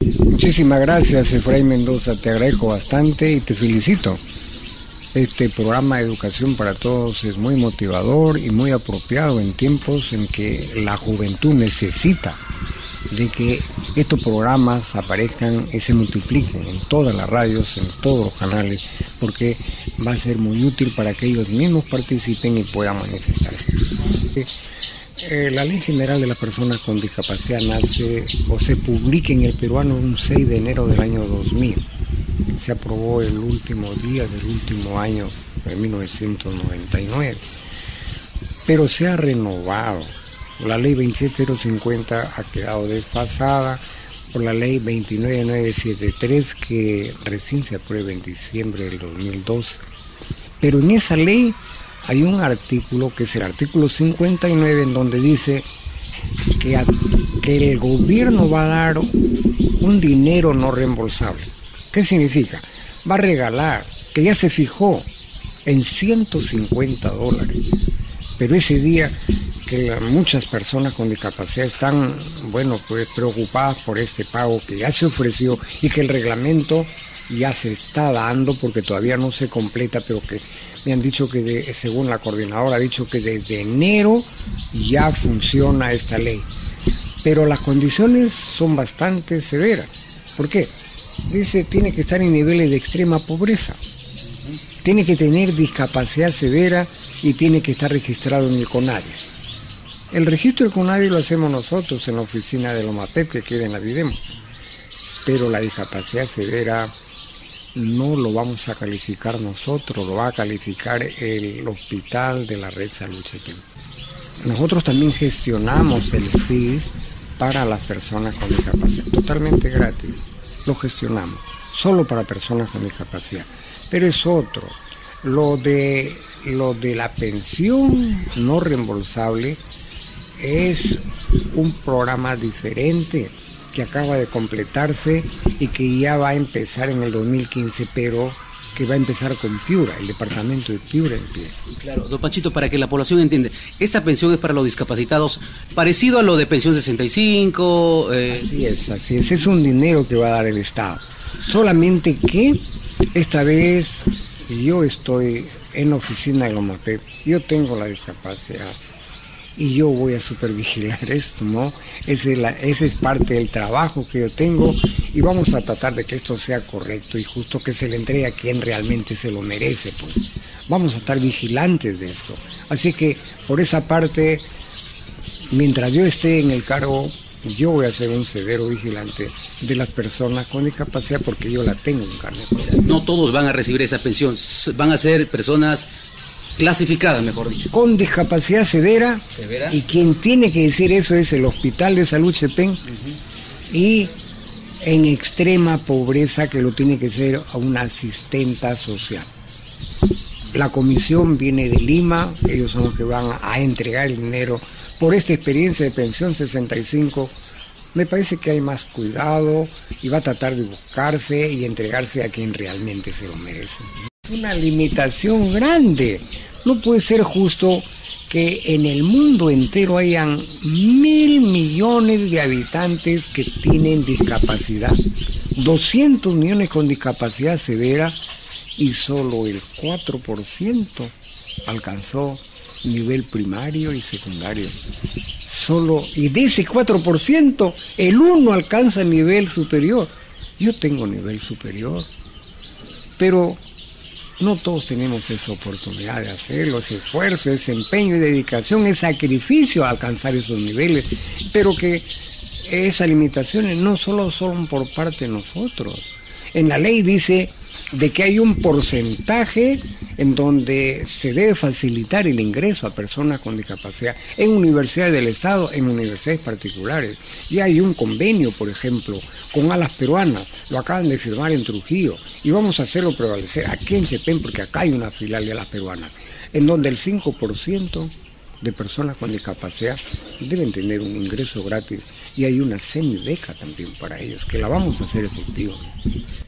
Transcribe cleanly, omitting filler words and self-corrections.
Muchísimas gracias, Efraín Mendoza, te agradezco bastante y te felicito. Este programa de Educación para Todos es muy motivador y muy apropiado en tiempos en que la juventud necesita de que estos programas aparezcan y se multipliquen en todas las radios, en todos los canales, porque va a ser muy útil para que ellos mismos participen y puedan manifestarse. La Ley General de las Personas con Discapacidad nace o se publica en el peruano un 6 de enero del año 2000. Se aprobó el último día del último año de 1999, pero se ha renovado. La ley 27050 ha quedado desfasada por la ley 29973 que recién se aprueba en diciembre del 2012. Pero en esa ley hay un artículo que es el artículo 59 en donde dice que el gobierno va a dar un dinero no reembolsable. ¿Qué significa? Va a regalar, que ya se fijó en $150. Pero ese día que muchas personas con discapacidad están, pues preocupadas por este pago que ya se ofreció y que el reglamento ya se está dando porque todavía no se completa, pero que me han dicho que según la coordinadora ha dicho que desde enero ya funciona esta ley. Pero las condiciones son bastante severas. ¿Por qué? Dice, tiene que estar en niveles de extrema pobreza, tiene que tener discapacidad severa y tiene que estar registrado en el CONADIS. El registro del CONADIS lo hacemos nosotros en la oficina de Lomapep, que queda en la Videmo, pero la discapacidad severa no lo vamos a calificar nosotros, lo va a calificar el hospital de la Red Salud Chepén. Nosotros también gestionamos el CIS para las personas con discapacidad, totalmente gratis. Lo gestionamos, solo para personas con discapacidad. Pero es otro. Lo de la pensión no reembolsable es un programa diferente que acaba de completarse y que ya va a empezar en el 2015, pero que va a empezar con Piura, el departamento de Piura empieza. Claro, don Panchito, para que la población entienda, esta pensión es para los discapacitados, parecido a lo de pensión 65... Así es un dinero que va a dar el Estado. Solamente que esta vez yo estoy en la oficina de Lomapep, yo tengo la discapacidad y yo voy a supervigilar esto, ¿no? Ese es parte del trabajo que yo tengo y vamos a tratar de que esto sea correcto y justo, que se le entregue a quien realmente se lo merece, pues. Vamos a estar vigilantes de esto. Así que por esa parte, mientras yo esté en el cargo, yo voy a ser un severo vigilante de las personas con discapacidad porque yo la tengo en carne. O sea, no todos van a recibir esa pensión, van a ser personas clasificadas, mejor dicho. Con discapacidad severa. Y quien tiene que decir eso es el Hospital de Salud Chepén, y en extrema pobreza, que lo tiene que ser a una asistenta social. La comisión viene de Lima, ellos son los que van a entregar el dinero. Por esta experiencia de pensión 65, me parece que hay más cuidado y va a tratar de buscarse y entregarse a quien realmente se lo merece. Una limitación grande. No puede ser justo que en el mundo entero hayan 1.000 millones de habitantes que tienen discapacidad, 200 millones con discapacidad severa, y solo el 4% alcanzó nivel primario y secundario. Y de ese 4%, el 1% alcanza nivel superior. Yo tengo nivel superior, pero no todos tenemos esa oportunidad de hacerlo, ese esfuerzo, ese empeño y dedicación, ese sacrificio a alcanzar esos niveles, pero que esas limitaciones no solo son por parte de nosotros. En la ley dice de que hay un porcentaje en donde se debe facilitar el ingreso a personas con discapacidad en universidades del Estado, en universidades particulares. Y hay un convenio, por ejemplo, con Alas Peruanas, lo acaban de firmar en Trujillo, y vamos a hacerlo prevalecer aquí en Chepén, porque acá hay una filial de Alas Peruanas, en donde el 5% de personas con discapacidad deben tener un ingreso gratis, y hay una semibeca también para ellos, que la vamos a hacer efectiva.